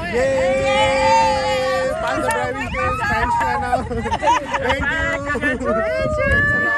Yay! Pass the driving test. Thanks, Anna. Thank you. Congratulations.